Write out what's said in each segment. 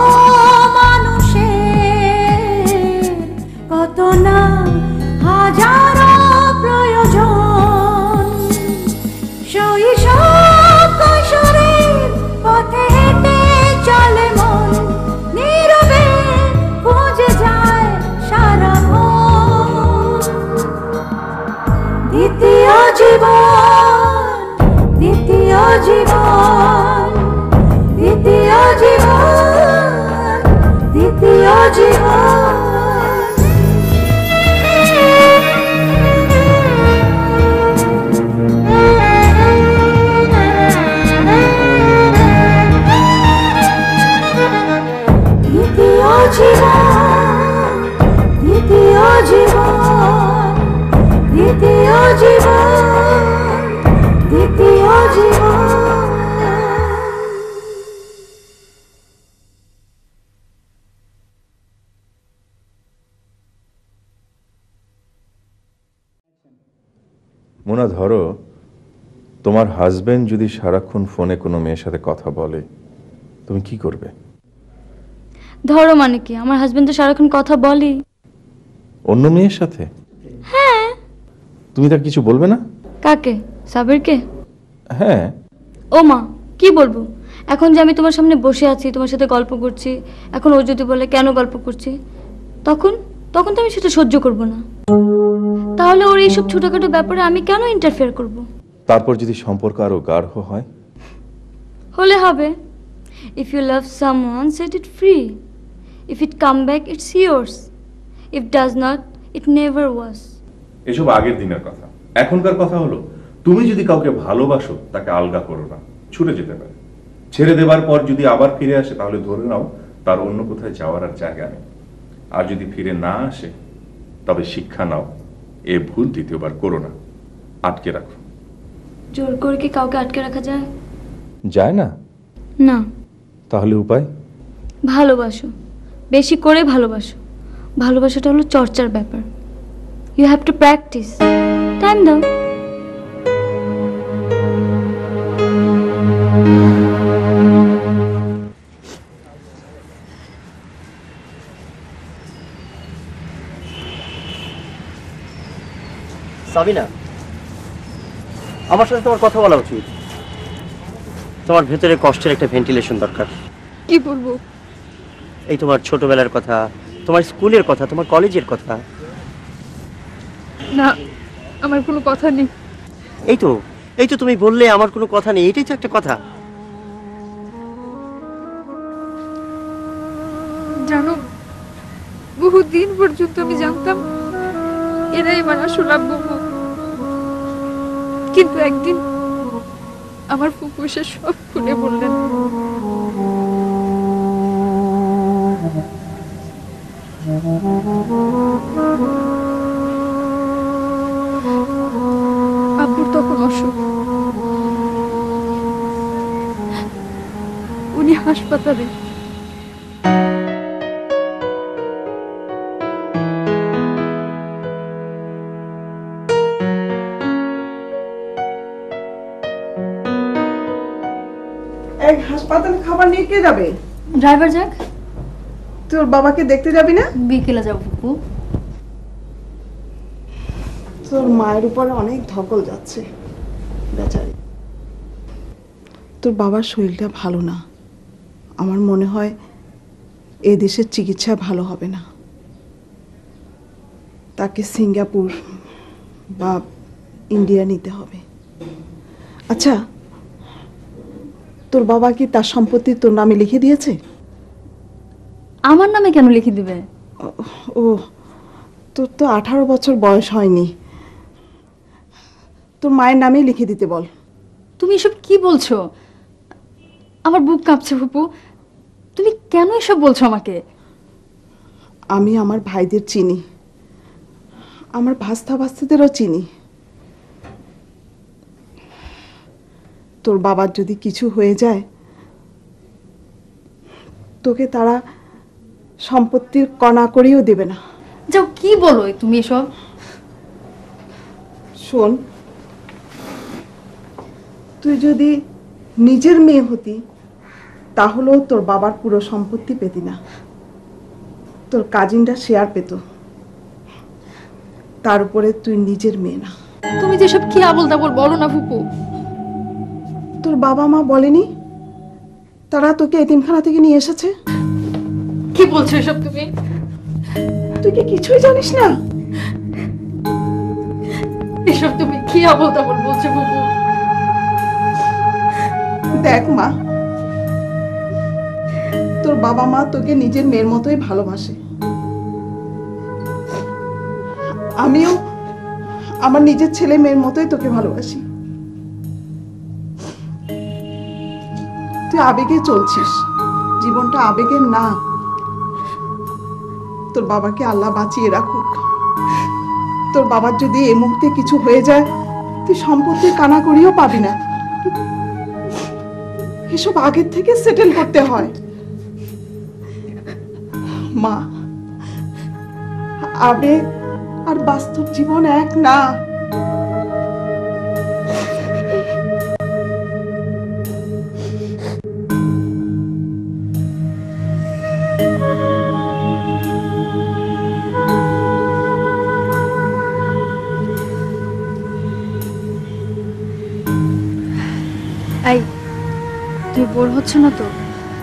মানুষের কত না হাজারো প্রয়োজন। শৈশব কৈশোরের পথে হেঁটে চলে মন, নীরবে খুঁজে যায় সারা মন। দ্বিতীয় জীবন, দ্বিতীয় জীবন, দ্বিতীয় জীবন, দ্বিতীয় জীবন। দ্বিতীয় জীবন, দ্বিতীয় জীবন, দ্বিতীয় জীবন, দ্বিতীয় জীবন। মোনা, ধরো তোমার হাজবেন্ড যদি সারাক্ষণ ফোনে কোনো মেয়ের সাথে কথা বলে, তুমি কি করবে? ধরো মানে কি, আমার হাজবেন্ড তো সারাক্ষণ কথা বলে। অন্য মেয়ের সাথে? হ্যাঁ। তুমি তার কিছু বলবে না? কাকে? সাবিরকে? হ্যাঁ। ও মা, কি বলবো? এখন যে আমি তোমার সামনে বসে আছি, তোমার সাথে গল্প করছি, এখন ও যদি বলে কেন গল্প করছি, তখন তখন তো আমি সেটা সহ্য করব না। তাহলে ওর এইসব ছোটখাটো ব্যাপারে আমি কেন ইন্টারফেয়ার করব? তারপর যদি সম্পর্ক আরো গাঢ় হয়? হলে হবে। If you love someone, set it free. If it come back, it's yours. If does not, it never was. এসব আগের দিনের কথা। এখনকার কথা হলো, তুমি যদি কাউকে ভালোবাসো তাকে আলগা করো না, ছুটে যেতে পারে। ছেড়ে দেবার পর যদি আবার ফিরে আসে, তাহলে ধরে নাও তার অন্য কোথায় যাওয়ার আর জায়গা নেই। আর যদি ফিরে না আসে, তবে শিক্ষা নাও, এ ভুল দ্বিতীয়বার করো না, আটকে রাখো। জোর করে কি কাউকে আটকে রাখা যায়? যায় না? না। তাহলে উপায়? ভালোবাসো, বেশি করে ভালোবাসো। ভালোবাসাটা হলো চর্চার ব্যাপার। You have to practice. Time দাও। সাবিনা, আমার সাথে তোমার কথা বলা উচিত। তোমার ভেতরে কষ্টের একটা ভেন্টিলেশন দরকার। কি বলবো? এই তোমার ছোটবেলার কথা, তোমার স্কুলের কথা, তোমার কলেজের কথা। না, আমার কোনো কথা নেই। এই তো তুমি বললে আমার কোনো কথা নেই, এটাই তো একটা কথা। জানো, বহুদিন পর্যন্ত আমি জানতাম এরাই আমার আসল আব্বু। কিন্তু একদিন আমার ফুফু এসে সব খুলে বললেন। আব্বুর তখন অসুখ, উনি হাসপাতালে। হাসপাতালে খাবার নিয়ে কে যাবে? ড্রাইভার যাক। তোর বাবাকে দেখতে যাবি না? বিকেলে যাবো ফুপু। তোর মায়ের উপরে অনেক ধকল যাচ্ছে বেচারি। তোর বাবার শরীরটা ভালো না, আমার মনে হয় এ দেশের চিকিৎসা ভালো হবে না। তাকে সিঙ্গাপুর বা ইন্ডিয়া নিতে হবে। আচ্ছা, তোর বাবা কি তার সম্পত্তি তোর নামে লিখে দিয়েছে? আমার নামে কেন লিখে দিবে? ও, তোর তো 18 বছর বয়স হয়নি, তোর মায়ের নামেই লিখে দিতে বল। তুমি এসব কি বলছো? আমার বুক কাঁপছে ফুপু। তুমি কেন এসব বলছো আমাকে? আমি আমার ভাইদের চিনি, আমার ভাস্তা ভাস্তিদেরও চিনি। তোর বাবার যদি কিছু হয়ে যায়, তোকে তারা সম্পত্তির কণা করেও দেবে না। যাও, কি বলো তুমি এসব? শোন, তুই যদি নিজের মেয়ে হতি তাহলেও তোর বাবার পুরো সম্পত্তি পেতি না, তোর কাজিনরা শেয়ার পেত। তার উপরে তুই নিজের মেয়ে না। তুমি যেসব কি আবল তাবল বলো না ফুপু। তোর বাবা মা বলেনি তারা তোকে এতিমখানা থেকে নিয়ে এসেছে? কি বলছো এসব তুমি? তুই কি কিছুই জানিস না? এসব তুমি কি আবল তাবল বলছো ফুপু? দেখ মা, তোর বাবা মা তোকে নিজের মেয়ের মতোই ভালোবাসে। আমিও আমার নিজের ছেলে মেয়ের মতোই তোকে ভালোবাসি। তুই আবেগে চলছিস, জীবনটা আবেগের না। তোর বাবাকে আল্লাহ বাঁচিয়ে রাখুক। তোর বাবার যদি এই মুহূর্তে কিছু হয়ে যায়, তুই সম্পত্তির কানাকড়িও পাবি না। এসব আগের থেকে সেটেল করতে হয়। মা, আবেগ আর বাস্তব জীবন এক না। এই, তুই বোর হচ্ছে না তো?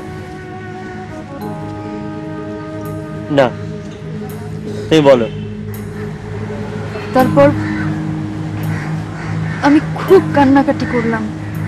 না, তুমি বলো। তারপর আমি খুব কান্নাকাটি করলাম।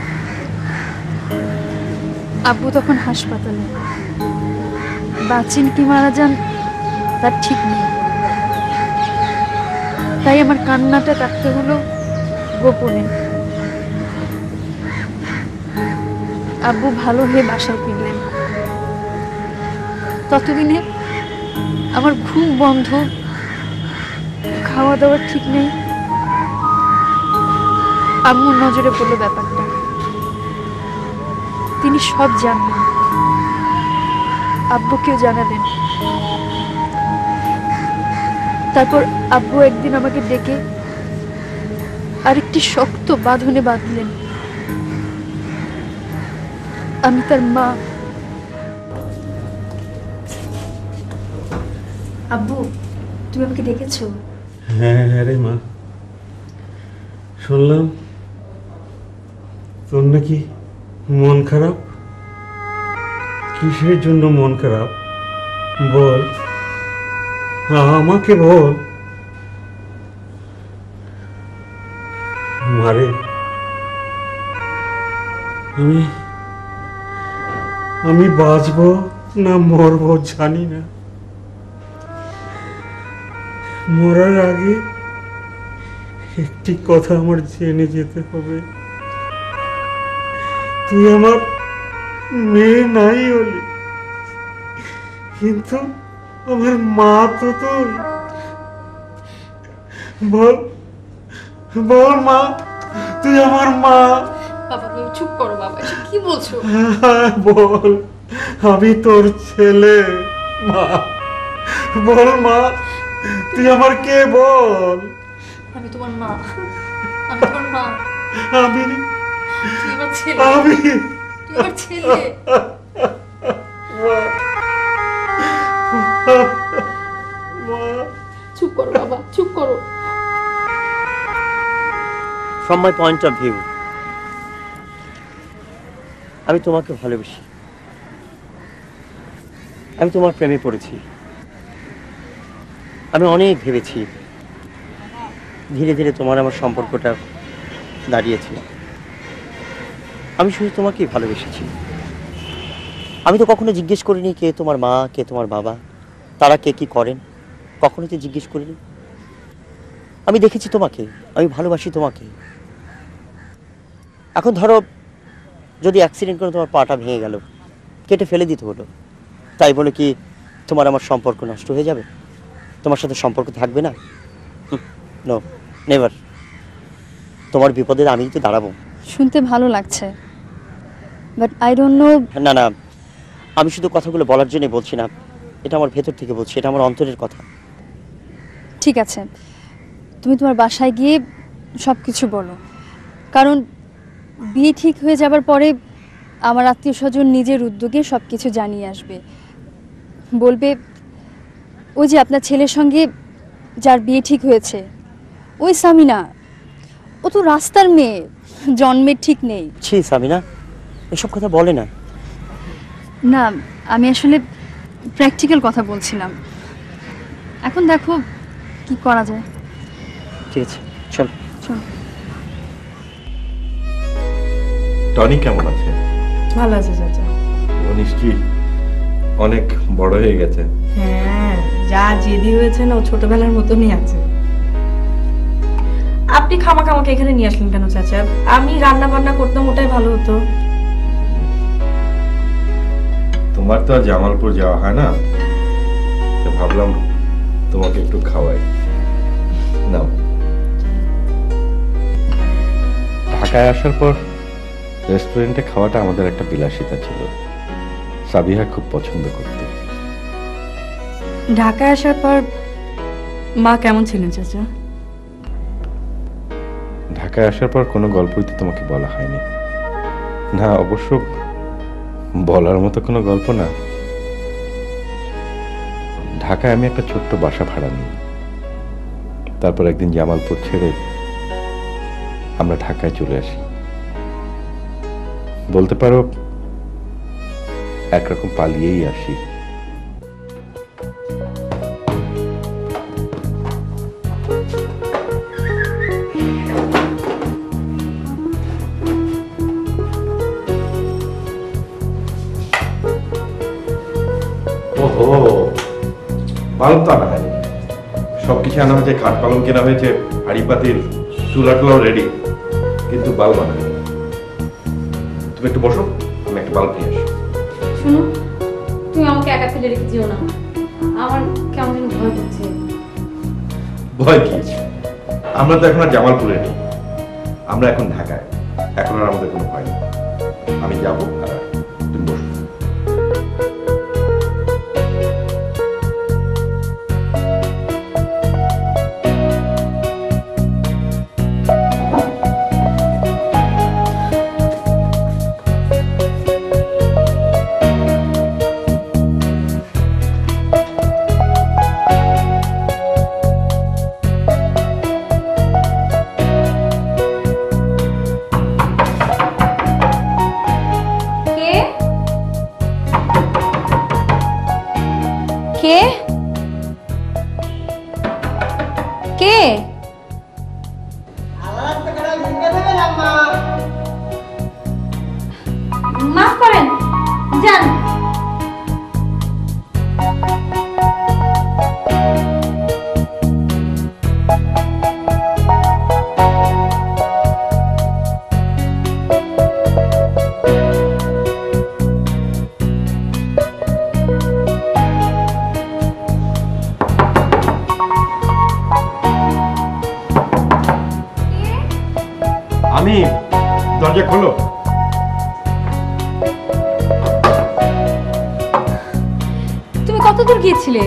আব্বু তখন হাসপাতালে, বাঁচেন কি মারা যান তার ঠিক নেই। তাই আমার কান্নাটা কাটতে হলো গোপনে। আব্বু ভালো হয়ে বাসায় ফিরলেন। ততদিনে আমার ঘুম বন্ধ, খাওয়া দাওয়া ঠিক নেই। আম্মুর নজরে পড়লো ব্যাপারটা। তিনি সব জানলেন, আব্বুকেও জানালেন। তারপর আব্বু একদিন আমাকে ডেকে আরেকটি শক্ত বাঁধনে বাঁধলেন। আমি তার মা। আব্বু, তুমি আমাকে ডেকেছো? হ্যাঁ রে মা, শুনলাম তোর নাকি মন খারাপ। কিসের জন্য মন খারাপ বল, আমাকে বল। মারে, আমি বাঁচবো না মরবো জানি না। মরার আগে একটি কথা আমার জেনে যেতে হবে, তুই আমার মেয়ে নাই হলি, কিন্তু আমার মা তো তুই। বল বল মা, তুই আমার মা। বাবা তুমি চুপ করো বাবা, এসব কি বলছো? বল, আমি তোর ছেলে। মা বল, মা তুই আমার কে বল। আমি তোমার মা, আমি তোমার মা। আমি তুই আমার ছেলে, আমি তুই আমার ছেলে। মা, চুপ করো বাবা, চুপ করো। From my point of view, আমি তোমাকে ভালোবাসি। আমি তোমার প্রেমে পড়েছি। আমি অনেক ভেবেছি, ধীরে ধীরে তোমার আমার সম্পর্কটা দাঁড়িয়েছে। আমি শুধু তোমাকেই ভালোবেসেছি। আমি তো কখনো জিজ্ঞেস করিনি কে তোমার মা, কে তোমার বাবা, তারা কে কি করেন, কখনো তো জিজ্ঞেস করিনি। আমি দেখেছি তোমাকে, আমি ভালোবাসি তোমাকে। এখন ধরো যদি অ্যাক্সিডেন্ট করে তোমার পাটা ভেঙে গেল, কেটে ফেলে দিতে হলো, তাই বলে কি তোমার আমার সম্পর্ক নষ্ট হয়ে যাবে? তোমার সাথে সম্পর্ক থাকবে না? No, never. তোমার বিপদে আমি তো দাঁড়াবো। শুনতে ভালো লাগছে, বাট আই ডোন্ট নো। না না, আমি শুধু কথাগুলো বলার জন্যই বলছি না, এটা আমার ভেতর থেকে বলছি, এটা আমার অন্তরের কথা। ঠিক আছে, তুমি তোমার বাসায় গিয়ে সব কিছু বলো, কারণ বিয়ে ঠিক হয়ে যাবার পরে আমার আত্মীয় স্বজন নিজের উদ্যোগে সব কিছু জানিয়ে আসবে, বলবে ওই যে আপনার ছেলের সঙ্গে যার বিয়ে ঠিক হয়েছে ওই সামিনা, ও তো রাস্তার মেয়ে, জন্মের ঠিক নেই। ছি সামিনা, এসব কথা বলে না। না, আমি আসলে প্র্যাকটিক্যাল কথা বলছিলাম। এখন দেখো কি করা যায়। ঠিক আছে, চল। চল। টনি কেমন আছে? ভালো আছে চাচা। ও নিশ্চয়ই অনেক বড় হয়ে গেছে। হ্যাঁ, যা জেদি হয়েছে না, ও ছোটবেলার মতনই আছে। আপনি খামাখা আমাকে এখানে নিয়ে আসলেন কেন চাচা? আমি রান্না বান্না করতাম, ওটাই ভালো হতো। তোমার তো আর জামালপুর যাওয়া হয় না, তো ভাবলাম তোমাকে একটু খাওয়াই। নাও। ঢাকায় আসার পর রেস্টুরেন্টে খাওয়াটা আমাদের একটা বিলাসিতা ছিল, সাবিহা খুব পছন্দ করত। ঢাকায় আসার পর মা কেমন ছিলেন চাচা? ঢাকায় আসার পর কোনো গল্পই তো তোমাকে বলা হয়নি। না, অবশ্য বলার মতো কোনো গল্প না। ঢাকায় আমি একটা ছোট্ট বাসা ভাড়া নিই, তারপর একদিন জামালপুর ছেড়ে আমরা ঢাকায় চলে আসি। বলতে পারো একরকম পালিয়েই আসি। ওহো, বাল্ব তো আনা হয়নি। সবকিছু আনা হয়েছে, খাট পালং কেনা হয়েছে, হাড়ি পাতিল চুলা টুলাও রেডি, কিন্তু বাল্ব আনা হয়নি। তুমি একটু বসো, আমি একটা বাল্ব নিয়ে আসি। শুনো, তুমি আমাকে একা ফেলে রেখে যেও না, আমার কেমন যেন ভয় করছে। ভয় কি? আমরা তো এখন আর জামালপুরে নেই, আমরা এখন ঢাকায়। এখন আর আমাদের কোনো ভয় নেই। আমি যাবো, আর তুমি বসো। কে কে? মাফ করেন, যান। আমি, দরজা খোলো। তুমি কত দূর গিয়েছিলে?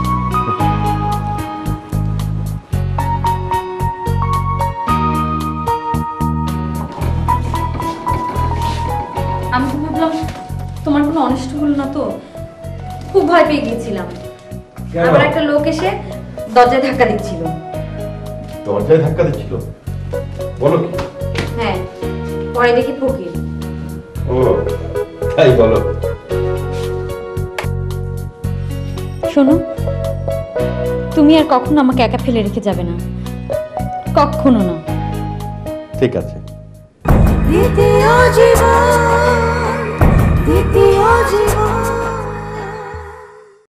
আমি তো ভাবলাম তোমার কোনো অনিষ্ট হলো না, তো খুব ভয় পেয়ে গিয়েছিলাম। আবার একটা লোক এসে দরজায় ধাক্কা দিচ্ছিল। দরজায় ধাক্কা দিচ্ছিল? বলো কি? হ্যাঁ, পরে দেখি ফকির। ও তাই বলো। শোনো, তুমি আর কখনো আমাকে একা ফেলে রেখে যাবে না, কখনো না। ঠিক আছে। দ্বিতীয় জীবন, দ্বিতীয় জীবন।